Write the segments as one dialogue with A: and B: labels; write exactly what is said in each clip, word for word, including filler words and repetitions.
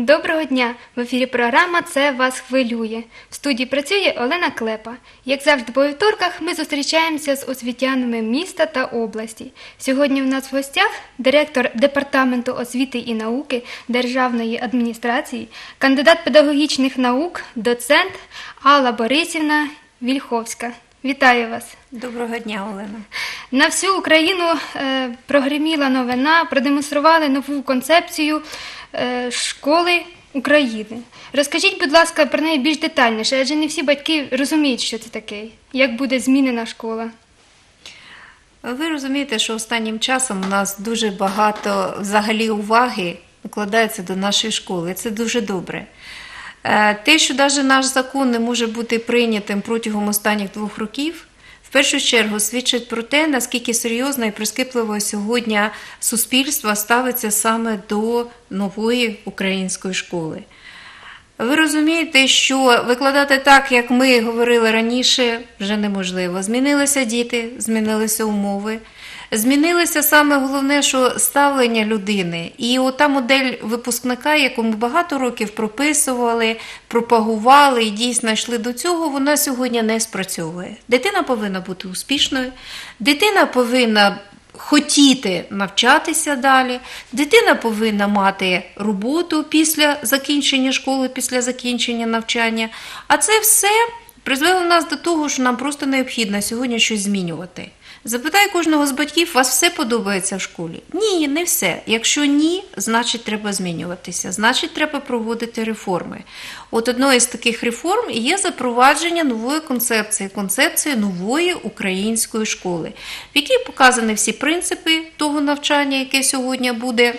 A: Доброго дня! В ефірі програма «Це вас хвилює». В студії працює Олена Клепа. Як завжди по вівторках ми зустрічаємося з освітянами міста та області. Сьогодні в нас в гостях директор Департаменту освіти і науки Державної адміністрації, кандидат педагогічних наук, доцент Алла Борисівна Вільховська. Вітаю вас!
B: Доброго дня, Олена!
A: На всю Україну е, прогреміла новина, продемонстрували нову концепцію е, школи України. Розкажіть, будь ласка, про неї більш детальніше, адже не всі батьки розуміють, що це таке, як буде змінена школа.
B: Ви розумієте, що останнім часом у нас дуже багато взагалі уваги укладається до нашої школи. Це дуже добре. Те, що навіть наш закон не може бути прийнятим протягом останніх двох років, в першу чергу свідчить про те, наскільки серйозно і прискіпливо сьогодні суспільство ставиться саме до нової української школи. Ви розумієте, що викладати так, як ми говорили раніше, вже неможливо. Змінилися діти, змінилися умови. Змінилося саме головне, що ставлення людини. І ота модель випускника, яку ми багато років прописували, пропагували і дійсно йшли до цього, вона сьогодні не спрацьовує. Дитина повинна бути успішною, дитина повинна хотіти навчатися далі, дитина повинна мати роботу після закінчення школи, після закінчення навчання. А це все призвело нас до того, що нам просто необхідно сьогодні щось змінювати. Запитай кожного з батьків, вас все подобається в школі? Ні, не все. Якщо ні, значить треба змінюватися, значить треба проводити реформи. От одною з таких реформ є запровадження нової концепції, концепції нової української школи, в якій показані всі принципи того навчання, яке сьогодні буде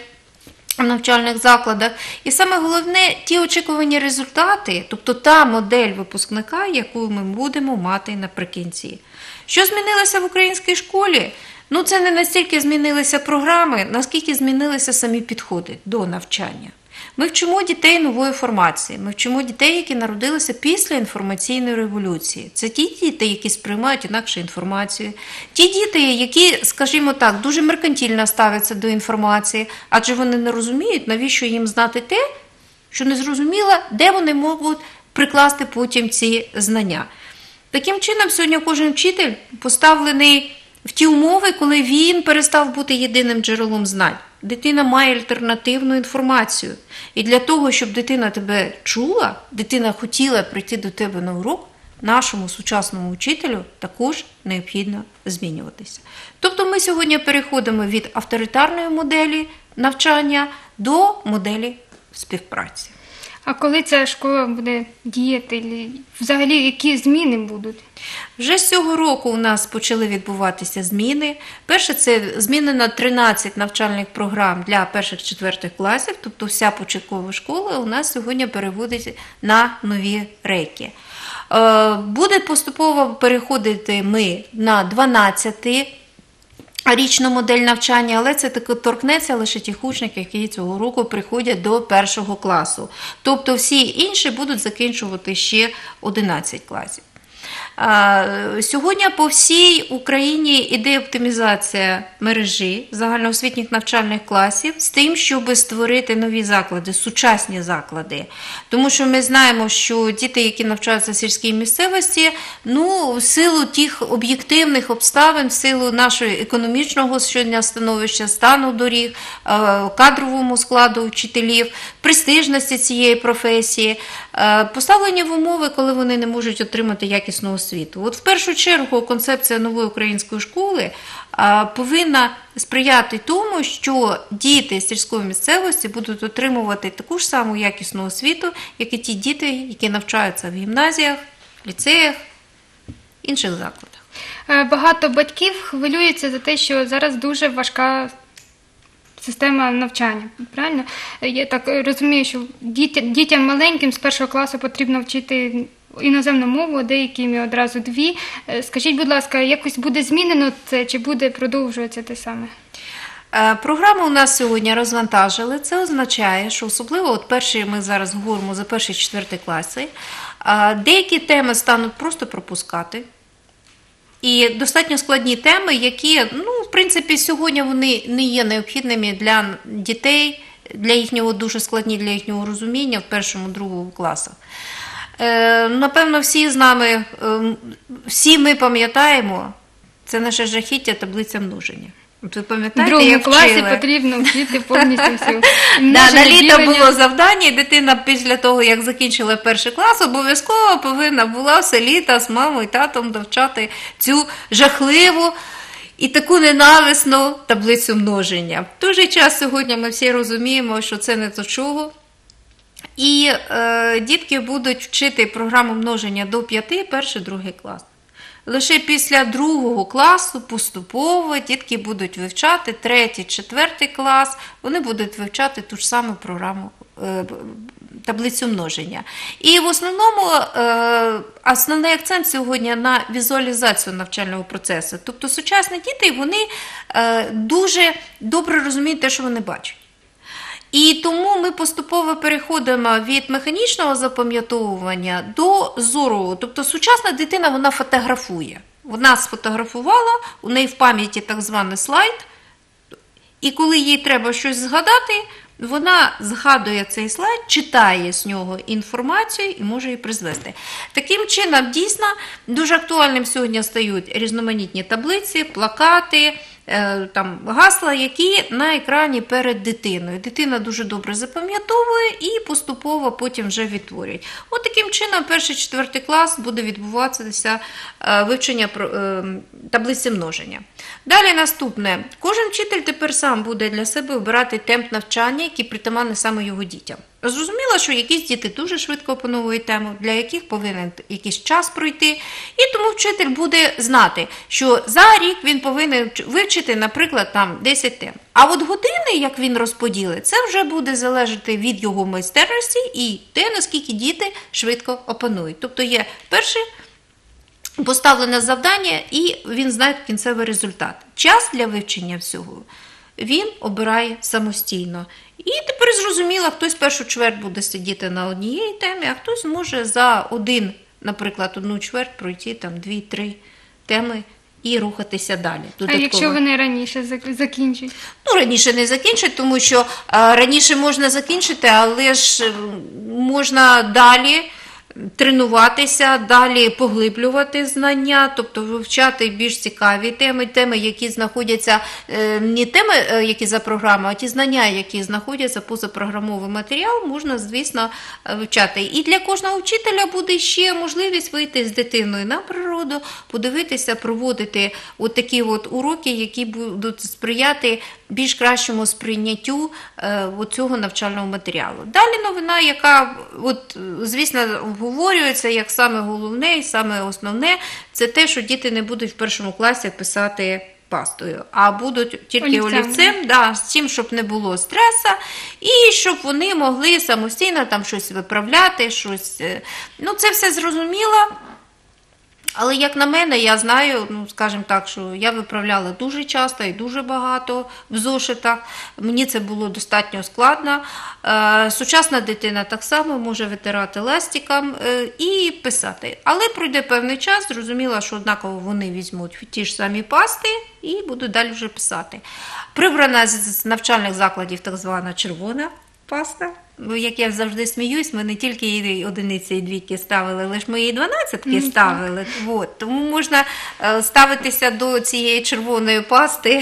B: в навчальних закладах. І саме головне, ті очікувані результати, тобто та модель випускника, яку ми будемо мати наприкінці. Що змінилося в українській школі? Ну, це не настільки змінилися програми, наскільки змінилися самі підходи до навчання. Ми вчимо дітей нової формації, ми вчимо дітей, які народилися після інформаційної революції. Це ті діти, які сприймають інакше інформацію, ті діти, які, скажімо так, дуже меркантильно ставляться до інформації, адже вони не розуміють, навіщо їм знати те, що не зрозуміло, де вони можуть прикласти потім ці знання. Таким чином, сьогодні кожен вчитель поставлений в ті умови, коли він перестав бути єдиним джерелом знань. Дитина має альтернативну інформацію. І для того, щоб дитина тебе чула, дитина хотіла прийти до тебе на урок, нашому сучасному вчителю також необхідно змінюватися. Тобто ми сьогодні переходимо від авторитарної моделі навчання до моделі співпраці.
A: А коли ця школа буде діяти, взагалі які зміни будуть?
B: Вже з цього року у нас почали відбуватися зміни. Перше, це змінено тринадцять навчальних програм для перших-четвертих класів, тобто вся початкова школа у нас сьогодні переводиться на нові рейки. Буде поступово переходити ми на дванадцятий річну модель навчання, але це таки торкнеться лише тих учнів, які цього року приходять до першого класу. Тобто всі інші будуть закінчувати ще одинадцять класів. Сьогодні по всій Україні йде оптимізація мережі загальноосвітніх навчальних класів з тим, щоб створити нові заклади, сучасні заклади. Тому що ми знаємо, що діти, які навчаються в сільській місцевості, ну, в силу тих об'єктивних обставин, в силу нашого економічного сьогодні становища, стану доріг, кадровому складу вчителів, престижності цієї професії, поставлені в умови, коли вони не можуть отримати якісну освіту. От в першу чергу концепція нової української школи повинна сприяти тому, що діти з сільської місцевості будуть отримувати таку ж саму якісну освіту, як і ті діти, які навчаються в гімназіях, ліцеях, інших закладах.
A: Багато батьків хвилюються за те, що зараз дуже важка система навчання, правильно? Я так розумію, що дітям, дітям маленьким з першого класу потрібно вчити іноземну мову, деякими одразу дві. Скажіть, будь ласка, якось буде змінено це, чи буде продовжуватися те саме?
B: Програму у нас сьогодні розвантажили. Це означає, що особливо от перші, ми зараз говоримо за перші-четверті класи, деякі теми стануть просто пропускати. І достатньо складні теми, які, ну, в принципі, сьогодні вони не є необхідними для дітей для їхнього дуже складні, для їхнього розуміння в першому, другому класах. Е, напевно, всі з нами, е, всі ми пам'ятаємо, це наше жахіття таблиця множення. От ви
A: В
B: пам'ятаєте,
A: другому
B: як
A: класі
B: вчили?
A: потрібно вчити повністю всю.
B: Да,
A: Множення,
B: на літо
A: ділення.
B: було завдання, і дитина після того, як закінчила перший клас, обов'язково повинна була все літо з мамою і татом довчати цю жахливу і таку ненависну таблицю множення. В той же час сьогодні ми всі розуміємо, що це не до чого. І е, дітки будуть вчити програму множення до п'яти, перший, другий клас. Лише після другого класу поступово дітки будуть вивчати третій, четвертий клас, вони будуть вивчати ту ж саму програму, е, таблицю множення. І в основному е, основний акцент сьогодні на візуалізацію навчального процесу. Тобто сучасні діти, вони е, дуже добре розуміють те, що вони бачать. І тому ми поступово переходимо від механічного запам'ятовування до зорового. Тобто сучасна дитина, вона фотографує. Вона сфотографувала, у неї в пам'яті так званий слайд, і коли їй треба щось згадати, вона згадує цей слайд, читає з нього інформацію і може її призвести. Таким чином, дійсно, дуже актуальним сьогодні стають різноманітні таблиці, плакати, там, гасла, які на екрані перед дитиною. Дитина дуже добре запам'ятовує і поступово потім вже відтворює. От таким чином перший, четвертий клас буде відбуватися вивчення таблиці множення. Далі наступне. Кожен вчитель тепер сам буде для себе обирати темп навчання, який притаманний саме його дітям. Зрозуміло, що якісь діти дуже швидко опановують тему, для яких повинен якийсь час пройти, і тому вчитель буде знати, що за рік він повинен вивчити, наприклад, там десять тем. А от години, як він розподілить, це вже буде залежати від його майстерності і те, наскільки діти швидко опанують. Тобто є перше поставлене завдання, і він знає кінцевий результат. Час для вивчення всього він обирає самостійно. І тепер зрозуміло, хтось першу чверть буде сидіти на однієї темі, а хтось може за один, наприклад, одну чверть пройти там дві-три теми і рухатися далі.
A: Додатково. А якщо вони раніше закінчать?
B: Ну, раніше не закінчать, тому що а, раніше можна закінчити, але ж можна далі тренуватися, далі поглиблювати знання, тобто вивчати більш цікаві теми, теми, які знаходяться, не теми, які за програмою, а ті знання, які знаходяться поза програмовий матеріал, можна, звісно, вивчати. І для кожного вчителя буде ще можливість вийти з дитиною на природу, подивитися, проводити от такі от уроки, які будуть сприяти більш кращому сприйняттю от цього навчального матеріалу. Далі новина, яка, от, звісно, обговорюється як саме головне і саме основне, це те, що діти не будуть в першому класі писати пастою, а будуть тільки
A: олівцем,
B: олівцем, да, з тим, щоб не було стресу, і щоб вони могли самостійно там щось виправляти, щось. Ну, це все зрозуміло. Але, як на мене, я знаю, ну, скажімо так, що я виправляла дуже часто і дуже багато в зошитах. Мені це було достатньо складно. Е, сучасна дитина так само може витирати ластиком е, і писати. Але пройде певний час, зрозуміло, що однаково вони візьмуть ті ж самі пасти і будуть далі вже писати. Прибрана з навчальних закладів так звана червона паста. Як я завжди сміюсь, ми не тільки і одиниці, і двійки ставили, але ж ми і дванадцятки mm-hmm. ставили. От. Тому можна ставитися до цієї червоної пасти,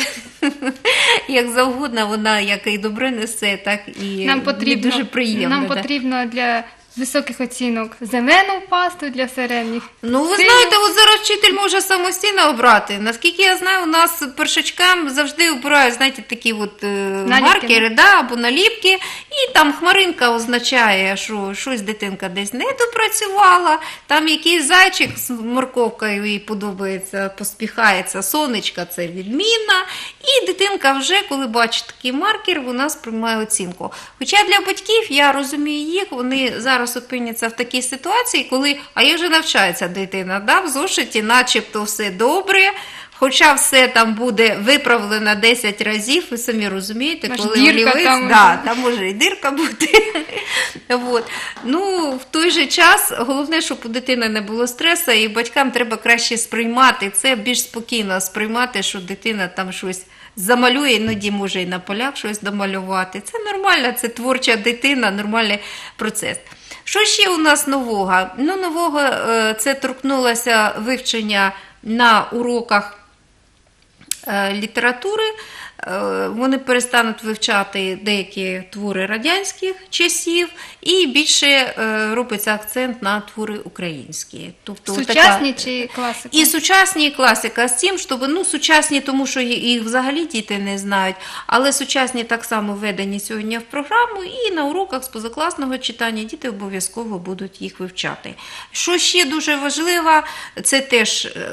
B: як завгодно, вона як і добре несе, так і
A: нам потрібно,
B: дуже приємно.
A: Нам
B: да.
A: потрібно для високих оцінок зелену пасту, для середніх.
B: Ну, ви
A: синю.
B: знаєте, от зараз вчитель може самостійно обрати. Наскільки я знаю, у нас першачкам завжди обирають, знаєте, такі от е, маркери, да, або наліпки, і там хмаринка означає, що щось дитинка десь не допрацювала, там якийсь зайчик з морковкою їй подобається, поспіхається, сонечка, це відмінна, і дитинка вже, коли бачить такий маркер, вона сприймає оцінку. Хоча для батьків, я розумію їх, вони зараз опиняться в такій ситуації, коли, а як же навчається дитина, да, в зошиті начебто все добре, хоча все там буде виправлено десять разів, ви самі розумієте,
A: Аж
B: коли
A: дірка
B: олівець,
A: там,
B: да, там може і дирка бути. От. Ну, в той же час, головне, щоб у дитини не було стресу, і батькам треба краще сприймати це, більш спокійно сприймати, що дитина там щось замалює, іноді може і на полях щось домалювати. Це нормально, це творча дитина, нормальний процес. Що ще у нас нового? Ну, нового е, це торкнулося вивчення на уроках е, літератури. Е, вони перестануть вивчати деякі твори радянських часів і більше е, робиться акцент на твори українські. Тобто,
A: Сучасні
B: така...
A: чи класика?
B: І сучасні, і класика. З тим, щоб, ну, сучасні, тому що їх взагалі діти не знають, але сучасні так само введені сьогодні в програму, і на уроках з позакласного читання діти обов'язково будуть їх вивчати. Що ще дуже важливо, це теж е,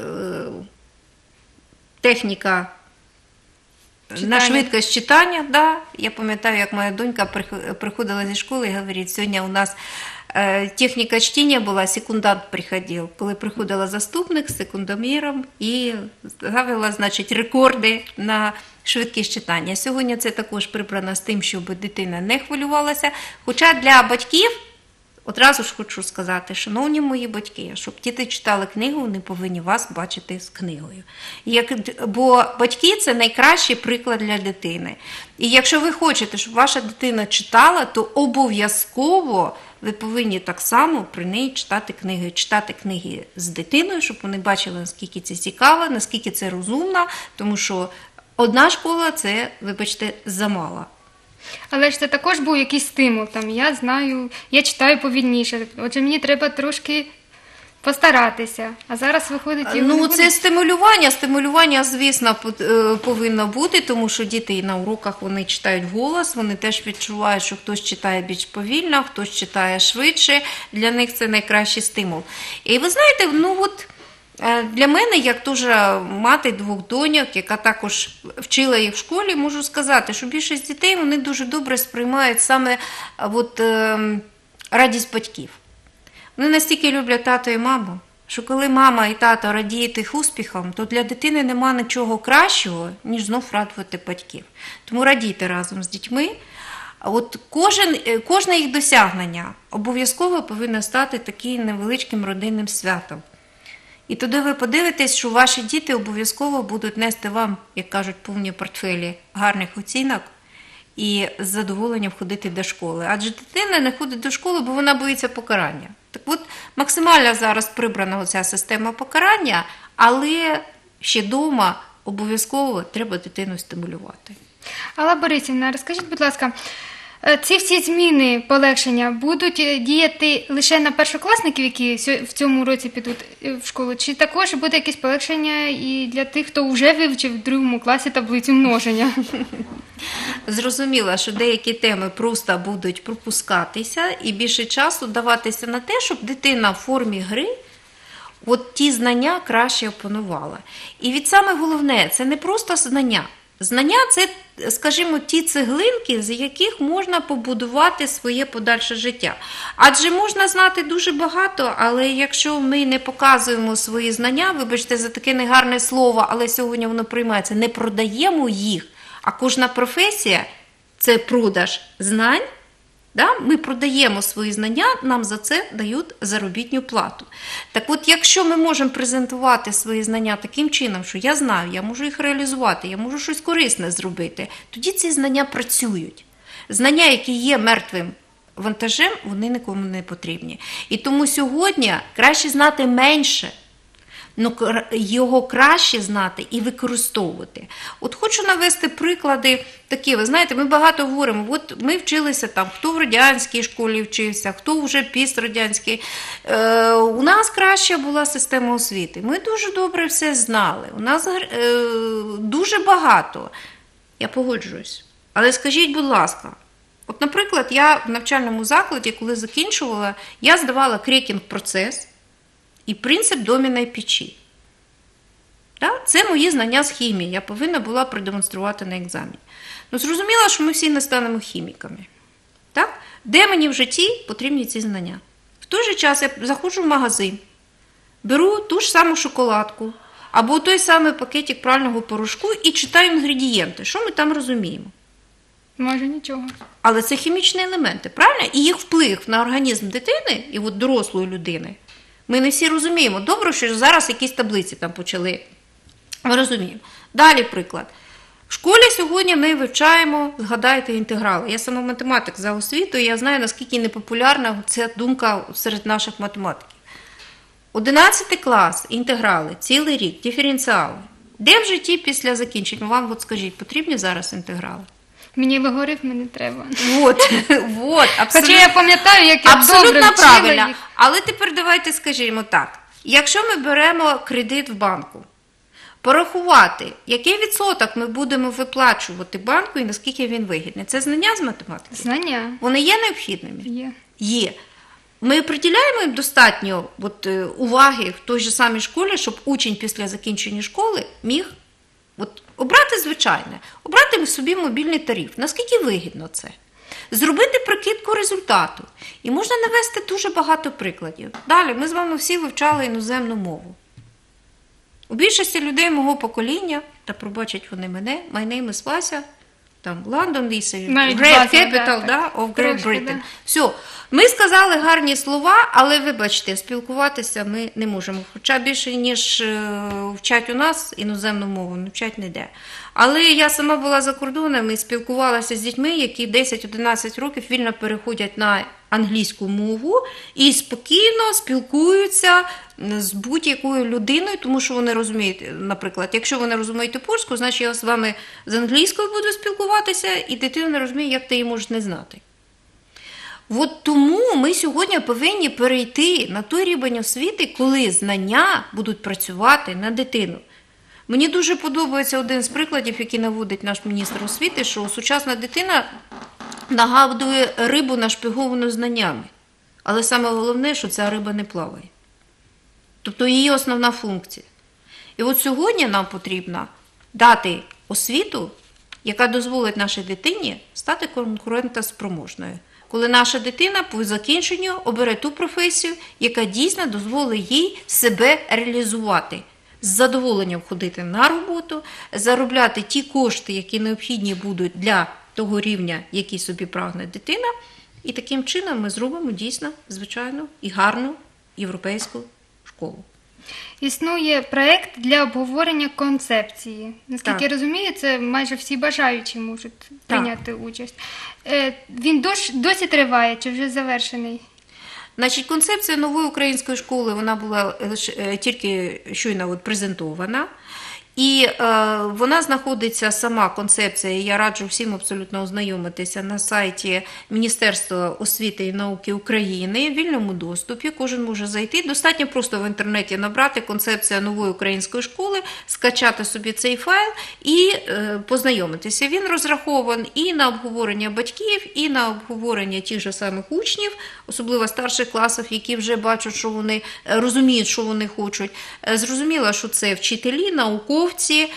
B: техніка
A: Читання.
B: на швидкость читання. Да. Я пам'ятаю, як моя донька приходила зі школи і говорить, сьогодні у нас техніка чтения була, секундант приходив. Коли приходила заступник з секундоміром і ставила, значить, рекорди на швидкість читання. Сьогодні це також прибрано з тим, щоб дитина не хвилювалася. Хоча для батьків, одразу ж хочу сказати, шановні мої батьки, щоб діти читали книгу, вони повинні вас бачити з книгою. Як, бо батьки – це найкращий приклад для дитини. І якщо ви хочете, щоб ваша дитина читала, то обов'язково ви повинні так само при неї читати книги. Читати книги з дитиною, щоб вони бачили, наскільки це цікаво, наскільки це розумно, тому що одна школа – це, вибачте, замало.
A: Але ж це також був якийсь стимул. Там, я знаю, я читаю повільніше, отже мені треба трошки постаратися. А зараз виходить... його не
B: Ну,
A: буде.
B: це стимулювання. Стимулювання, звісно, повинно бути, тому що діти і на уроках вони читають вголос, вони теж відчувають, що хтось читає більш повільно, хтось читає швидше. Для них це найкращий стимул. І ви знаєте, ну от... Для мене, як дуже мати двох доньок, яка також вчила їх в школі, можу сказати, що більшість дітей вони дуже добре сприймають саме от, е, радість батьків. Вони настільки люблять тато і маму, що коли мама і тато радіють їх успіхом, то для дитини нема нічого кращого, ніж знов радувати батьків. Тому радійте разом з дітьми. От кожен, кожне їх досягнення обов'язково повинно стати таким невеличким родинним святом. І тоді ви подивитесь, що ваші діти обов'язково будуть нести вам, як кажуть, повні портфелі гарних оцінок і з задоволенням ходити до школи. Адже дитина не ходить до школи, бо вона боїться покарання. Так от, максимально зараз прибрана оця система покарання, але ще вдома обов'язково треба дитину стимулювати.
A: Алла Борисівна, розкажіть, будь ласка, ці всі зміни, полегшення будуть діяти лише на першокласників, які в цьому році підуть в школу, чи також буде якесь полегшення і для тих, хто вже вивчив в другому класі таблицю множення?
B: Зрозуміло, що деякі теми просто будуть пропускатися і більше часу даватися на те, щоб дитина в формі гри от ті знання краще опанувала. І від саме головне, це не просто знання. Знання – це, скажімо, ті цеглинки, з яких можна побудувати своє подальше життя. Адже можна знати дуже багато, але якщо ми не показуємо свої знання, вибачте за таке негарне слово, але сьогодні воно приймається, не продаємо їх, а кожна професія – це продаж знань. Да? Ми продаємо свої знання, нам за це дають заробітну плату. Так от, якщо ми можемо презентувати свої знання таким чином, що я знаю, я можу їх реалізувати, я можу щось корисне зробити, тоді ці знання працюють. Знання, які є мертвим вантажем, вони нікому не потрібні. І тому сьогодні краще знати менше, але його краще знати і використовувати. От хочу навести приклади такі. Ви знаєте, ми багато говоримо, от ми вчилися там, хто в радянській школі вчився, хто вже пісрадянській. Е, у нас краща була система освіти. Ми дуже добре все знали. У нас е, дуже багато. Я погоджуюсь. Але скажіть, будь ласка, от, наприклад, я в навчальному закладі, коли закінчувала, я здавала крекінг-процес і принцип доміної печі. Це мої знання з хімії, я повинна була продемонструвати на екзамені. Ну, зрозуміло, що ми всі не станемо хіміками. Так? Де мені в житті потрібні ці знання? В той же час я заходжу в магазин, беру ту ж саму шоколадку, або той самий пакетик прального порошку і читаю інгредієнти. Що ми там розуміємо?
A: Може, нічого.
B: Але це хімічні елементи, правильно? І їх вплив на організм дитини і от дорослої людини. Ми не всі розуміємо. Добре, що зараз якісь таблиці там почали. Ми розуміємо. Далі приклад. В школі сьогодні ми вивчаємо, згадайте, інтеграли. Я сама математик за освітою, я знаю, наскільки непопулярна ця думка серед наших математиків. одинадцятий клас, інтеграли, цілий рік, диференціали. Де в житті після закінчення? Вам от скажіть, потрібні зараз інтеграли?
A: Мені логарифми не треба.
B: Вот, вот, абсолютно.
A: Хоча я пам'ятаю, як я
B: Абсолютно
A: добре вчила
B: правильно.
A: їх.
B: Але тепер давайте скажімо так. Якщо ми беремо кредит в банку, порахувати, який відсоток ми будемо виплачувати банку і наскільки він вигідний. Це знання з математики?
A: Знання
B: Вони є необхідними?
A: є.
B: Є. Ми приділяємо їм достатньо от, е, уваги в той же самій школі, щоб учень після закінчення школи міг от, обрати звичайне, обрати собі мобільний тариф. Наскільки вигідно це? Зробити прикидку результату. І можна навести дуже багато прикладів. Далі, ми з вами всі вивчали іноземну мову. У більшості людей мого покоління, та пробачать вони мене, my name is Вася, там London is a
A: Навіть
B: great
A: Вася,
B: capital,
A: да,
B: да, of Great
A: трошки,
B: Britain.
A: да.
B: Все. Ми сказали гарні слова, але, вибачте, спілкуватися ми не можемо. Хоча більше, ніж е, вчать у нас іноземну мову, не вчать ніде. Але я сама була за кордоном і спілкувалася з дітьми, які десять-одинадцять років вільно переходять на англійську мову і спокійно спілкуються з будь-якою людиною, тому що вони розуміють, наприклад, якщо ви не розумієте польську, значить я з вами з англійською буду спілкуватися, і дитина не розуміє, як ти її можеш не знати. От тому ми сьогодні повинні перейти на той рівень освіти, коли знання будуть працювати на дитину. Мені дуже подобається один з прикладів, який наводить наш міністр освіти, що сучасна дитина нагадує рибу, нашпиговану знаннями. Але саме головне, що ця риба не плаває. Тобто її основна функція. І от сьогодні нам потрібно дати освіту, яка дозволить нашій дитині стати конкурентоспроможною. Коли наша дитина по закінченню обере ту професію, яка дійсно дозволить їй себе реалізувати. З задоволенням ходити на роботу, заробляти ті кошти, які необхідні будуть для того рівня, який собі прагне дитина. І таким чином ми зробимо дійсно звичайну і гарну європейську школу.
A: Існує проєкт для обговорення концепції. Наскільки
B: Так.
A: я розумію, це майже всі бажаючі можуть прийняти участь. Е, Він досі, досі триває чи вже завершений?
B: Значить, концепція нової української школи, вона була е, тільки щойно от презентована. І е, вона знаходиться, сама концепція, і я раджу всім абсолютно ознайомитися на сайті Міністерства освіти і науки України в вільному доступі. Кожен може зайти. Достатньо просто в інтернеті набрати концепція нової української школи, скачати собі цей файл і е, познайомитися. Він розрахований і на обговорення батьків, і на обговорення тих же самих учнів, особливо старших класів, які вже бачать, що вони розуміють, що вони хочуть. Зрозуміло, що це вчителі, науковці,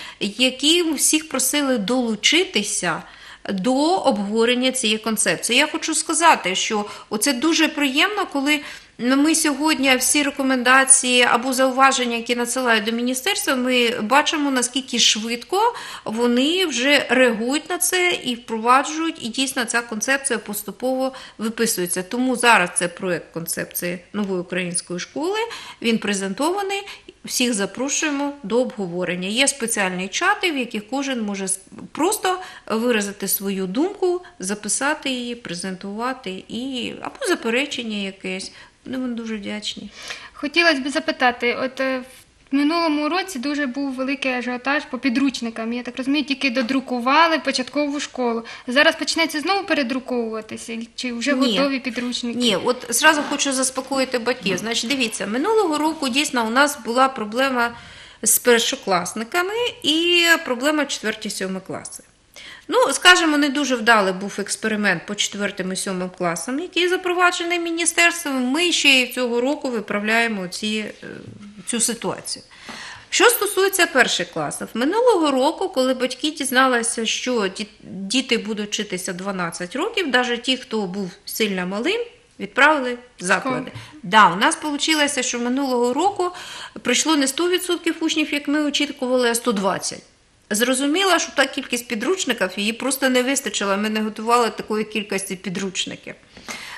B: які всіх просили долучитися до обговорення цієї концепції. Я хочу сказати, що це дуже приємно, коли ми сьогодні всі рекомендації або зауваження, які надсилають до міністерства, ми бачимо, наскільки швидко вони вже реагують на це і впроваджують, і дійсно ця концепція поступово виписується. Тому зараз це проєкт концепції нової української школи, він презентований, всіх запрошуємо до обговорення. Є спеціальні чати, в яких кожен може просто виразити свою думку, записати її, презентувати, і або заперечення якесь. Вони вам дуже вдячні.
A: Хотілося б запитати, от е, в минулому році дуже був великий ажіотаж по підручникам. Я так розумію, тільки додрукували початкову школу. Зараз почнеться знову передруковуватися? Чи вже
B: Ні.
A: готові підручники?
B: Ні, от зразу хочу заспокоїти батьків. Значить, дивіться, минулого року дійсно у нас була проблема з першокласниками і проблема четвертий-сьомий класи. Ну, скажімо, не дуже вдалий був експеримент по четвертим і сьомим класам, який запроваджений міністерством. Ми ще й цього року виправляємо ці, цю ситуацію. Що стосується перших класів, минулого року, коли батьки дізналися, що діти будуть вчитися дванадцять років, навіть ті, хто був сильно малим, відправили в заклади. Да, у нас вийшло, що минулого року прийшло не сто відсотків учнів, як ми очікували, а сто двадцять. Зрозуміло, що та кількість підручників, її просто не вистачило, ми не готували такої кількості підручників.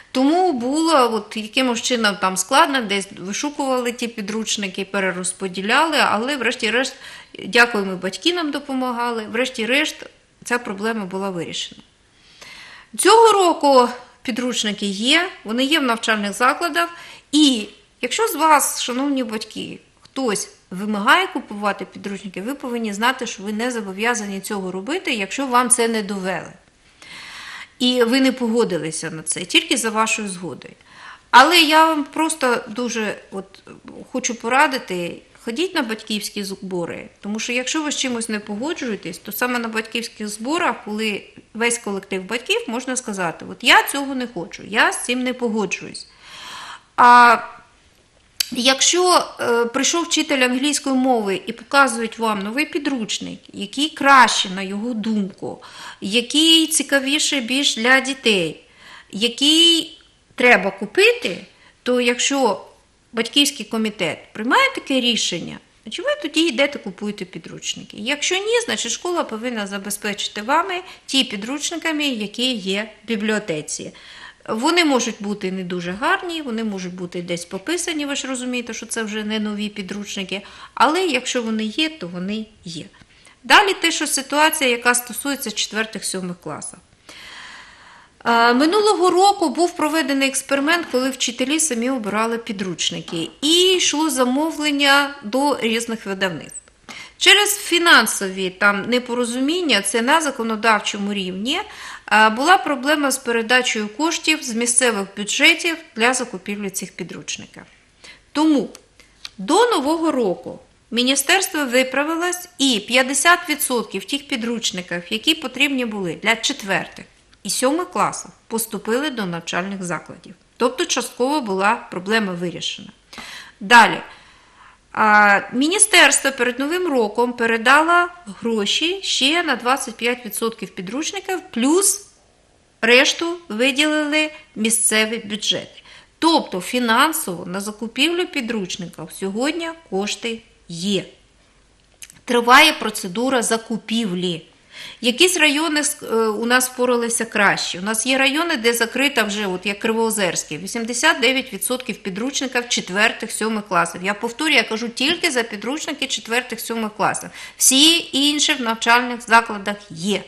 B: Тому було от якимось чином там складно, десь вишукували ті підручники, перерозподіляли, але врешті-решт, дякуємо, батьки нам допомагали, врешті-решт ця проблема була вирішена. Цього року підручники є, вони є в навчальних закладах, і якщо з вас, шановні батьки, хтось вимагає купувати підручники, ви повинні знати, що ви не зобов'язані цього робити, якщо вам це не довели. І ви не погодилися на це, тільки за вашою згодою. Але я вам просто дуже от, хочу порадити, ходіть на батьківські збори, тому що якщо ви з чимось не погоджуєтесь, то саме на батьківських зборах, коли весь колектив батьків, можна сказати, от я цього не хочу, я з цим не погоджуюсь. А якщо е, прийшов вчитель англійської мови і показують вам новий підручник, який краще, на його думку, який цікавіше більш для дітей, який треба купити, то якщо батьківський комітет приймає таке рішення, чи ви тоді йдете купуєте підручники? Якщо ні, значить школа повинна забезпечити вами ті підручниками, які є в бібліотеці. Вони можуть бути не дуже гарні, вони можуть бути десь пописані, ви ж розумієте, що це вже не нові підручники, але якщо вони є, то вони є. Далі те, що ситуація, яка стосується четвертих-сьомих класів. Минулого року був проведений експеримент, коли вчителі самі обирали підручники, і йшло замовлення до різних видавництв. Через фінансові там непорозуміння, це на законодавчому рівні, була проблема з передачею коштів з місцевих бюджетів для закупівлі цих підручників. Тому до Нового року міністерство виправилось і п'ятдесят відсотків тих підручників, які потрібні були для четвертих і сьомих класів, поступили до навчальних закладів. Тобто частково була проблема вирішена. Далі. Міністерство перед Новим роком передало гроші ще на двадцять п'ять відсотків підручників, плюс решту виділили місцеві бюджети. Тобто фінансово на закупівлю підручників сьогодні кошти є. Триває процедура закупівлі. Якісь райони у нас впоралися краще. У нас є райони, де закрита вже, от як Кривоозерський, вісімдесят дев'ять відсотків підручників четвертих-сьомих класів. Я повторюю, я кажу тільки за підручники четвертих-сьомих класів. Всі інші в навчальних закладах є.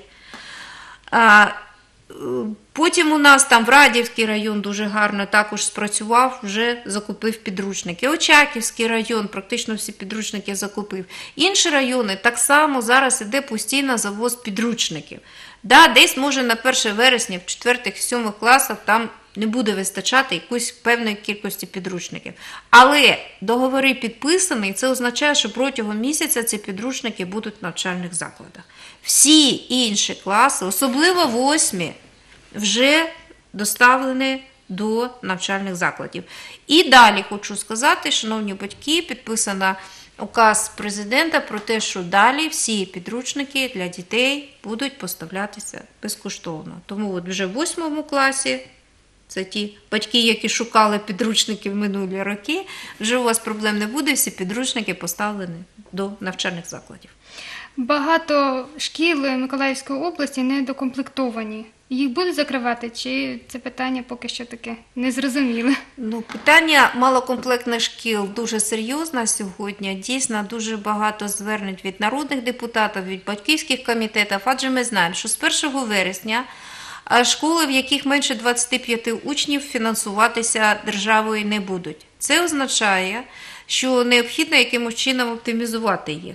B: Потім у нас там Врадівський район дуже гарно також спрацював, вже закупив підручники. Очаківський район практично всі підручники закупив. Інші райони так само зараз іде постійно завоз підручників. Да, десь може на перше вересня в четвертих-сьомих класах там не буде вистачати якоїсь певної кількості підручників. Але договори підписані, це означає, що протягом місяця ці підручники будуть в навчальних закладах. Всі інші класи, особливо восьмі, вже доставлені до навчальних закладів. І далі хочу сказати, шановні батьки, підписано указ президента про те, що далі всі підручники для дітей будуть поставлятися безкоштовно. Тому от вже в восьмому класі, це ті батьки, які шукали підручники в минулі роки, вже у вас проблем не буде, всі підручники поставлені до навчальних закладів.
A: Багато шкіл Миколаївської області недокомплектовані. Їх будуть закривати, чи це питання поки що таке незрозуміле?
B: Ну, питання малокомплектних шкіл дуже серйозне сьогодні. Дійсно, дуже багато звернень від народних депутатів, від батьківських комітетів, адже ми знаємо, що з першого вересня школи, в яких менше двадцяти п'яти учнів, фінансуватися державою не будуть. Це означає, що необхідно якимось чином оптимізувати їх.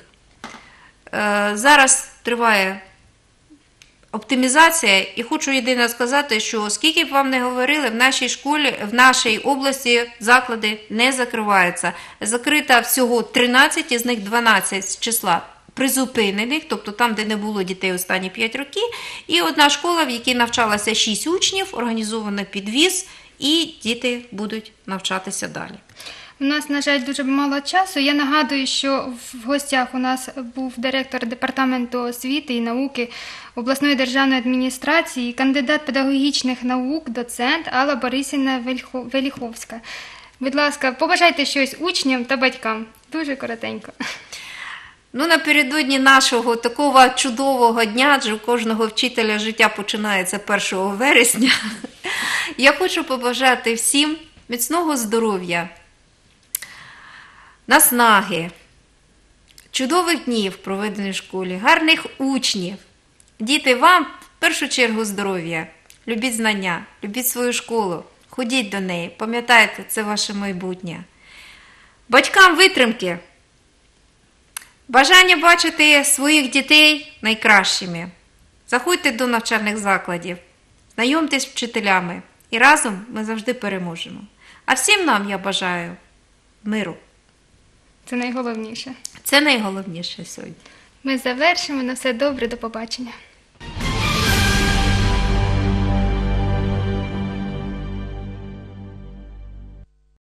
B: Зараз триває оптимізація, і хочу єдине сказати, що скільки б вам не говорили, в нашій школі, в нашій області заклади не закриваються. Закрита всього тринадцять, із них дванадцять з числа призупинених, тобто там, де не було дітей останні п'ять років, і одна школа, в якій навчалося шість учнів, організовано підвіз, і діти будуть навчатися далі.
A: У нас, на жаль, дуже мало часу. Я нагадую, що в гостях у нас був директор департаменту освіти і науки обласної державної адміністрації, кандидат педагогічних наук, доцент Алла Борисівна Веліховська. Будь ласка, побажайте щось учням та батькам. Дуже коротенько.
B: Ну, напередодні нашого такого чудового дня, адже у кожного вчителя життя починається першого вересня, Я хочу побажати всім міцного здоров'я, наснаги, чудових днів, проведених в школі, гарних учнів. Діти, вам в першу чергу здоров'я, любіть знання, любіть свою школу, ходіть до неї, пам'ятайте, це ваше майбутнє. Батькам витримки, бажання бачити своїх дітей найкращими. Заходьте до навчальних закладів, знайомтесь з вчителями і разом ми завжди переможемо. А всім нам я бажаю миру.
A: Це найголовніше.
B: Це найголовніше сьогодні.
A: Ми завершимо. На все добре, до побачення.